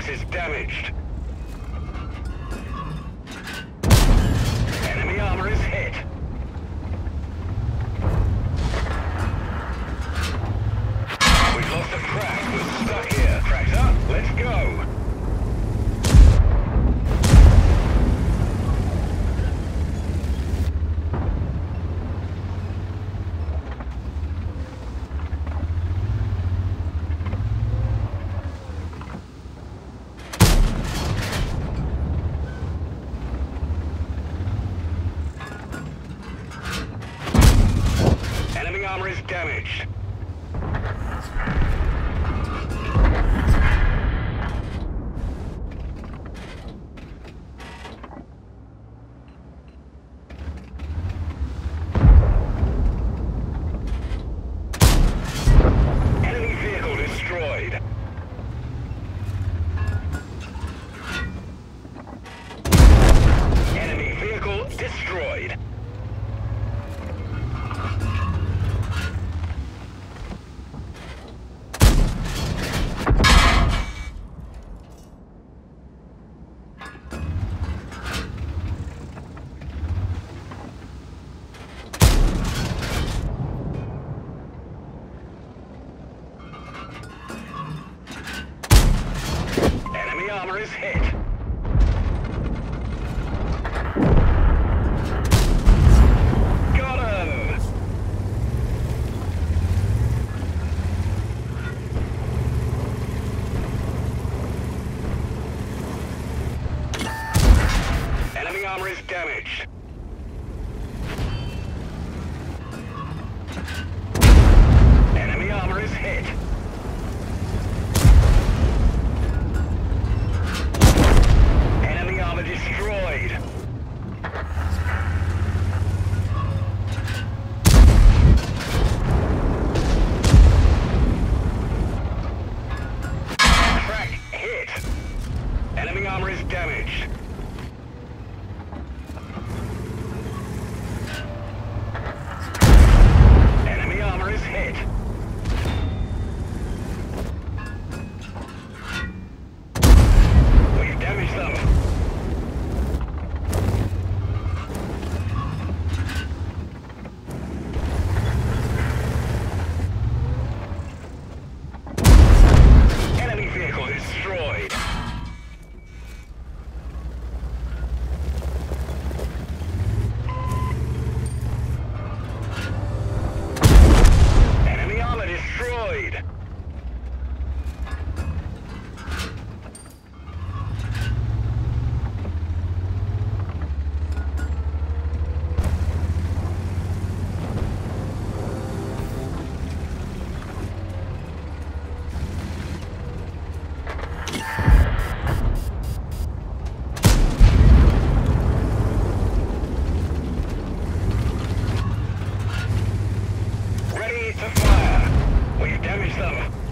mailbox is damaged. Enemy armor is hit. We've lost a crack. We're stuck here. Crack's up. Let's go. Armor is damaged. Enemy vehicle destroyed. Enemy vehicle destroyed. Enemy armor is hit. Got him! Enemy armor is damaged. Enemy armor is hit. Enemy armor destroyed. Crack hit. Enemy armor is damaged. Enemy armor is hit. We've damaged them. Enemy vehicle destroyed. Enemy armor destroyed. Ready to fire. We've damaged them.